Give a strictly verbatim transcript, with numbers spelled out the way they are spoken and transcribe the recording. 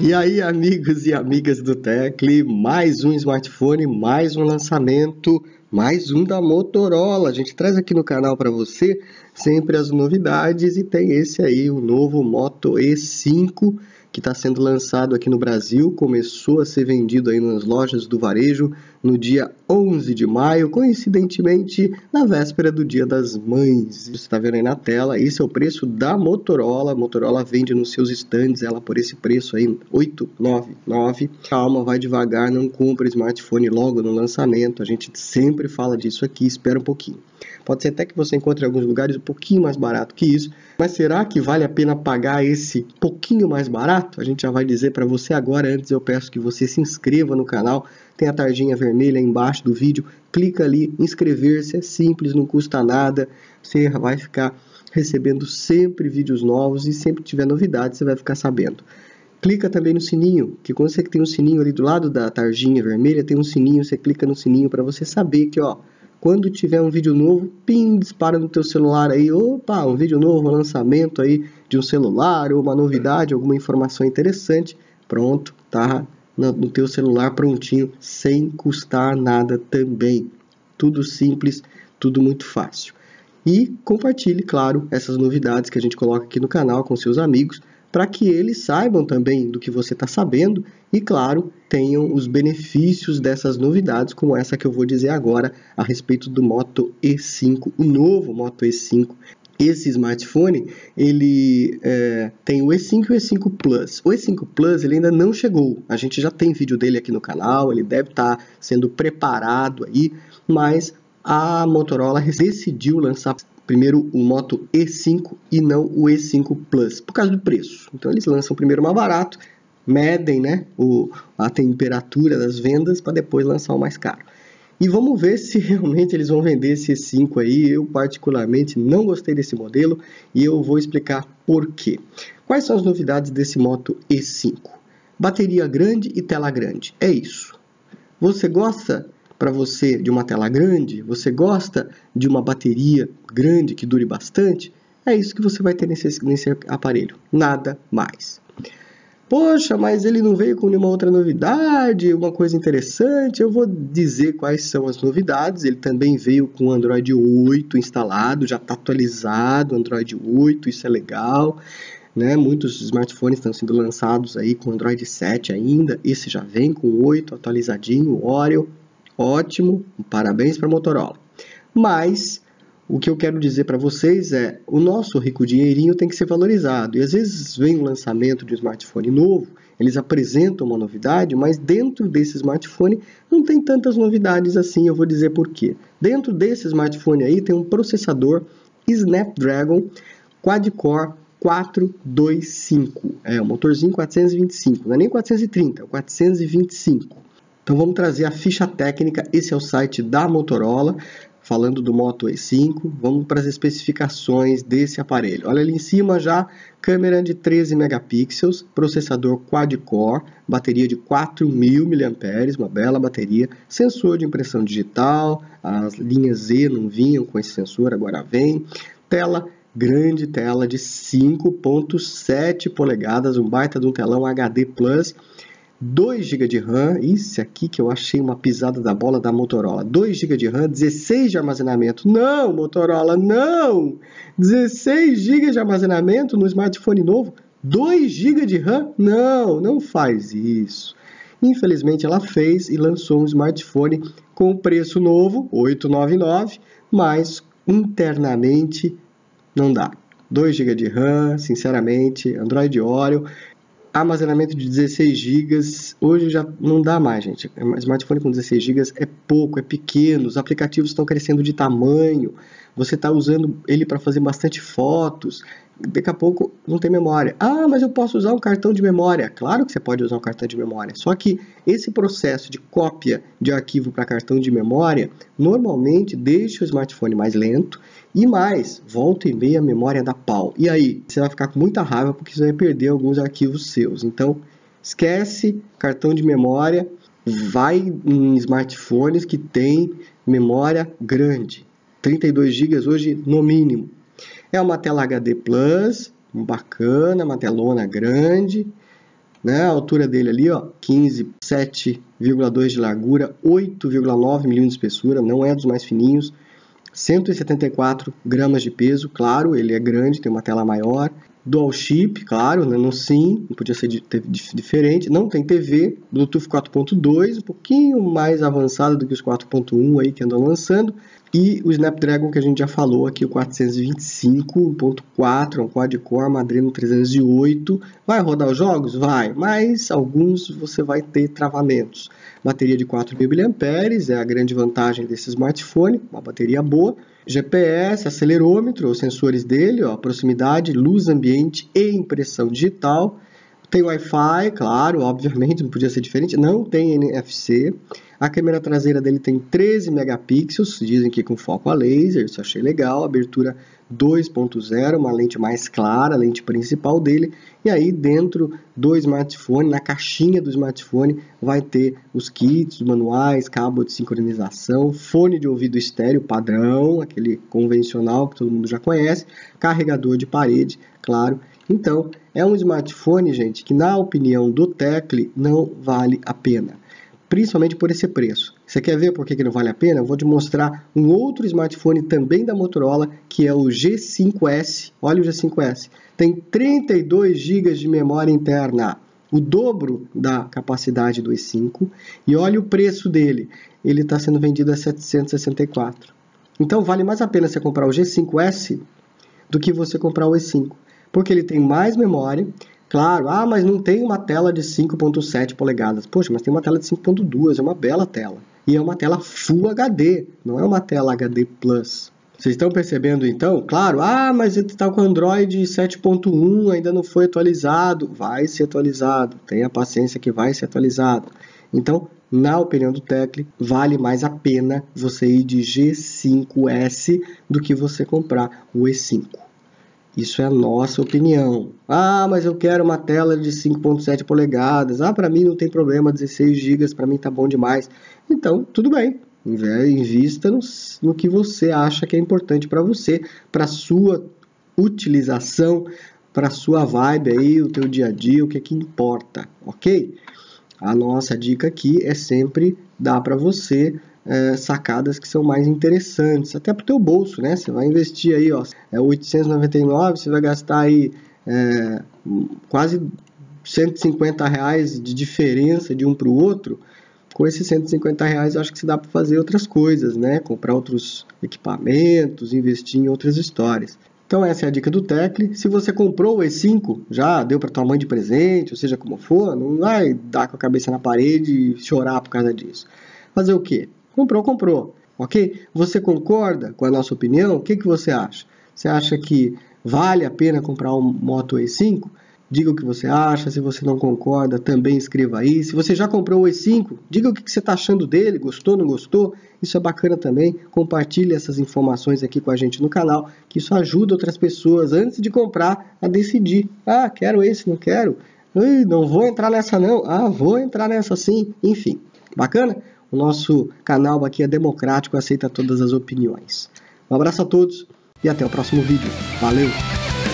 E aí, amigos e amigas do Tecle, mais um smartphone, mais um lançamento, mais um da Motorola. A gente traz aqui no canal para você sempre as novidades e tem esse aí, o novo Moto E cinco, que está sendo lançado aqui no Brasil. Começou a ser vendido aí nas lojas do varejo no dia onze de maio, coincidentemente na véspera do Dia das Mães. Você está vendo aí na tela, esse é o preço da Motorola. A Motorola vende nos seus stands ela por esse preço aí, oitocentos e noventa e nove reais. Calma, vai devagar, não compra smartphone logo no lançamento. A gente sempre fala disso aqui, espera um pouquinho. Pode ser até que você encontre em alguns lugares um pouquinho mais barato que isso, mas será que vale a pena pagar esse pouquinho mais barato? A gente já vai dizer para você agora. Antes eu peço que você se inscreva no canal, tem a tarjinha vermelha aí embaixo do vídeo, clica ali, inscrever-se, é simples, não custa nada, você vai ficar recebendo sempre vídeos novos e sempre que tiver novidades você vai ficar sabendo. Clica também no sininho, que quando você tem um sininho ali do lado da tarjinha vermelha, tem um sininho, você clica no sininho para você saber que, ó, quando tiver um vídeo novo, pim, dispara no teu celular aí, opa, um vídeo novo, um lançamento aí de um celular, ou uma novidade, alguma informação interessante, pronto, tá no teu celular prontinho, sem custar nada também. Tudo simples, tudo muito fácil. E compartilhe, claro, essas novidades que a gente coloca aqui no canal com seus amigos, para que eles saibam também do que você está sabendo e, claro, tenham os benefícios dessas novidades, como essa que eu vou dizer agora a respeito do Moto E cinco, o novo Moto E cinco. Esse smartphone, ele é, tem o E cinco e o E cinco Plus. O E cinco Plus ele ainda não chegou, a gente já tem vídeo dele aqui no canal, ele deve estar tá sendo preparado aí, mas a Motorola decidiu lançar primeiro o Moto E cinco e não o E cinco Plus, por causa do preço. Então eles lançam primeiro o mais barato, medem, né, o, a temperatura das vendas para depois lançar o mais caro. E vamos ver se realmente eles vão vender esse E cinco aí. Eu particularmente não gostei desse modelo e eu vou explicar por quê. Quais são as novidades desse Moto E cinco? Bateria grande e tela grande, é isso. Você gosta para você de uma tela grande? Você gosta de uma bateria grande que dure bastante? É isso que você vai ter nesse, nesse aparelho, nada mais. Poxa, mas ele não veio com nenhuma outra novidade, uma coisa interessante. Eu vou dizer quais são as novidades. Ele também veio com o Android oito instalado, já está atualizado o Android oito, isso é legal, né? Muitos smartphones estão sendo lançados aí com Android sete ainda, esse já vem com oito atualizadinho, Oreo, ótimo, parabéns para a Motorola. Mas o que eu quero dizer para vocês é, o nosso rico dinheirinho tem que ser valorizado. E às vezes vem um lançamento de um smartphone novo, eles apresentam uma novidade, mas dentro desse smartphone não tem tantas novidades assim, eu vou dizer por quê. Dentro desse smartphone aí tem um processador Snapdragon Quad-Core quatrocentos e vinte e cinco. É, o motorzinho quatrocentos e vinte e cinco, não é nem quatrocentos e trinta, é o quatrocentos e vinte e cinco. Então vamos trazer a ficha técnica, esse é o site da Motorola, falando do Moto E cinco, vamos para as especificações desse aparelho. Olha ali em cima já, câmera de treze megapixels, processador quad-core, bateria de quatro mil miliampères hora, uma bela bateria, sensor de impressão digital, as linhas Z não vinham com esse sensor, agora vem, tela grande, tela de cinco ponto sete polegadas, um baita de um telão H D Plus, dois gigas de RAM, isso aqui que eu achei uma pisada da bola da Motorola, dois gigas de RAM, dezesseis de armazenamento, não Motorola, não, dezesseis gigas de armazenamento no smartphone novo, dois gigas de RAM, não, não faz isso. Infelizmente ela fez e lançou um smartphone com preço novo, oitocentos e noventa e nove reais, mas internamente não dá, dois gigas de RAM, sinceramente, Android Oreo, armazenamento de dezesseis gigas, hoje já não dá mais, gente. Smartphone com dezesseis gigas é pouco, é pequeno, os aplicativos estão crescendo de tamanho, você está usando ele para fazer bastante fotos, daqui a pouco não tem memória. Ah, mas eu posso usar um cartão de memória. Claro que você pode usar um cartão de memória, só que esse processo de cópia de arquivo para cartão de memória normalmente deixa o smartphone mais lento e mais, volta e meia a memória dá pau. E aí, você vai ficar com muita raiva porque você vai perder alguns arquivos seus. Então, esquece cartão de memória, vai em smartphones que tem memória grande. trinta e dois gigas hoje no mínimo. É uma tela H D Plus, bacana, uma telona grande, né? A altura dele ali, ó, quinze, sete vírgula dois de largura, oito vírgula nove milímetros de espessura, não é dos mais fininhos, cento e setenta e quatro gramas de peso, claro, ele é grande, tem uma tela maior, dual chip, claro, né, no SIM, não podia ser diferente, não tem T V, Bluetooth quatro ponto dois, um pouquinho mais avançado do que os quatro ponto um aí que andam lançando, e o Snapdragon que a gente já falou aqui, o quatrocentos e vinte e cinco, um ponto quatro, um quad-core, uma Adreno trezentos e oito, vai rodar os jogos? Vai, mas alguns você vai ter travamentos. Bateria de quatro mil miliampères é a grande vantagem desse smartphone, uma bateria boa. G P S, acelerômetro, os sensores dele, ó, proximidade, luz ambiente e impressão digital. Tem Wi-Fi, claro, obviamente, não podia ser diferente. Não tem N F C. A câmera traseira dele tem treze megapixels, dizem que com foco a laser, isso eu achei legal. Abertura dois ponto zero, uma lente mais clara, a lente principal dele. E aí dentro do smartphone, na caixinha do smartphone, vai ter os kits, os manuais, cabo de sincronização, fone de ouvido estéreo padrão, aquele convencional que todo mundo já conhece, carregador de parede, claro. Então, é um smartphone, gente, que na opinião do Tecli não vale a pena, principalmente por esse preço. Você quer ver por que não vale a pena? Eu vou te mostrar um outro smartphone também da Motorola, que é o G cinco S. Olha o G cinco S. Tem trinta e dois gigas de memória interna, o dobro da capacidade do E cinco. E olha o preço dele. Ele está sendo vendido a setecentos e sessenta e quatro. Então, vale mais a pena você comprar o G cinco S do que você comprar o E cinco. Porque ele tem mais memória, claro, ah, mas não tem uma tela de cinco ponto sete polegadas. Poxa, mas tem uma tela de cinco ponto dois, é uma bela tela. E é uma tela Full H D, não é uma tela H D Plus. Vocês estão percebendo então? Claro, ah, mas ele está com Android sete ponto um, ainda não foi atualizado. Vai ser atualizado, tenha paciência que vai ser atualizado. Então, na opinião do Tecli, vale mais a pena você ir de G cinco S do que você comprar o E cinco. Isso é a nossa opinião. Ah, mas eu quero uma tela de cinco ponto sete polegadas. Ah, para mim não tem problema, dezesseis gigas, para mim tá bom demais. Então, tudo bem. Invista no, no que você acha que é importante para você, para sua utilização, para sua vibe aí, o teu dia a dia, o que é que importa, ok? A nossa dica aqui é sempre dar para você É, sacadas que são mais interessantes, até para o teu bolso, né? Você vai investir aí, ó, é oitocentos e noventa e nove, você vai gastar aí é, quase cento e cinquenta reais de diferença de um para o outro. Com esses cento e cinquenta reais, eu acho que se dá para fazer outras coisas, né? Comprar outros equipamentos, investir em outras histórias. Então essa é a dica do Tecli. Se você comprou o E cinco, já deu para tua mãe de presente, ou seja como for, não vai dar com a cabeça na parede e chorar por causa disso. Fazer o quê? Comprou, comprou, ok? Você concorda com a nossa opinião? O que, que você acha? Você acha que vale a pena comprar um Moto E cinco? Diga o que você acha. Se você não concorda, também escreva aí. Se você já comprou o E cinco, diga o que, que você está achando dele. Gostou, não gostou? Isso é bacana também. Compartilhe essas informações aqui com a gente no canal, que isso ajuda outras pessoas, antes de comprar, a decidir. Ah, quero esse, não quero. Ui, não vou entrar nessa não. Ah, vou entrar nessa sim. Enfim, bacana? O nosso canal aqui é democrático, aceita todas as opiniões. Um abraço a todos e até o próximo vídeo. Valeu!